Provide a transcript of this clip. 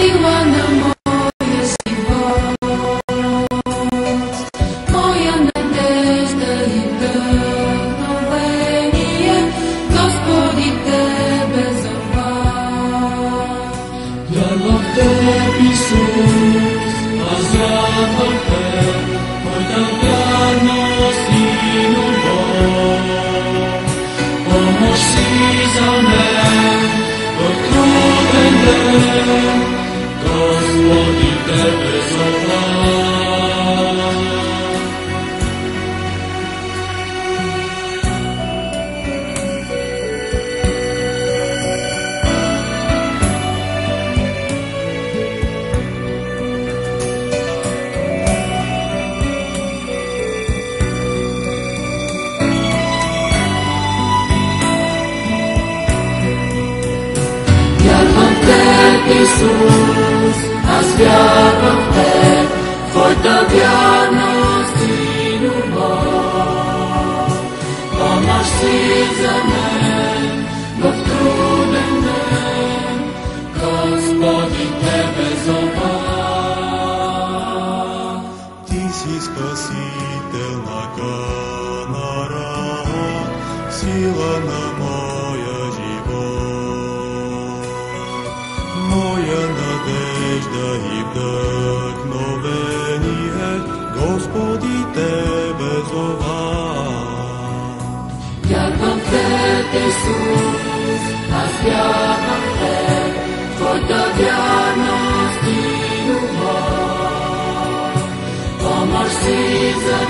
сила на моя живот, моя надежда и вдъхновение, Господи, Тебе зова. Вярвам в Теб, Исус, аз вярвам в Теб, Твоята вярност и любов. Помощ си за мен в труден ден, Господи, Тебе зова. Исус, аз вярвам в Теб, Твоята вярност и любов. Помощ си за мен в труден ден, Господи, Тебе зова. Ти си спасител на канара, сила на моя живот, моя надежда и вдъхновение, Господи, Тебе зова. Вярвам в Теб, Исус, аз вярвам в Теб, Твоята вярност и любов. Помощ си за